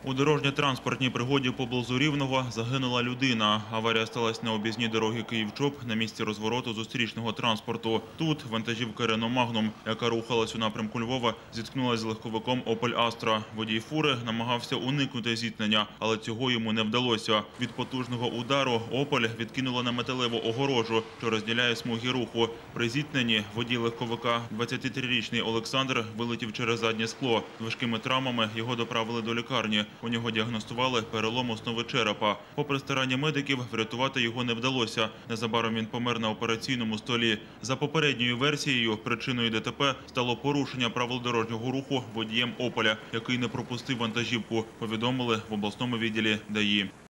У дорожньо-транспортній пригоді поблизу Рівного загинула людина. Аварія сталася на об'їзній дорогі Київ-Чоп на місці розвороту зустрічного транспорту. Тут вантажівка «Рено Магнум», яка рухалась у напрямку Львова, зіткнулася з легковиком «Опель Астра». Водій фури намагався уникнути зіткнення, але цього йому не вдалося. Від потужного удару «Опель» відкинула на металеву огорожу, що розділяє смуги руху. При зіткненні водій легковика, 23-річний Олександр, вилетів через заднє скло. З важкими травмами його доправили до лікарні. У нього діагностували перелом основи черепа. Попри старання медиків, врятувати його не вдалося. Незабаром він помер на операційному столі. За попередньою версією, причиною ДТП стало порушення правил дорожнього руху водієм «Опеля», який не пропустив вантажівку, повідомили в обласному відділі ДАІ.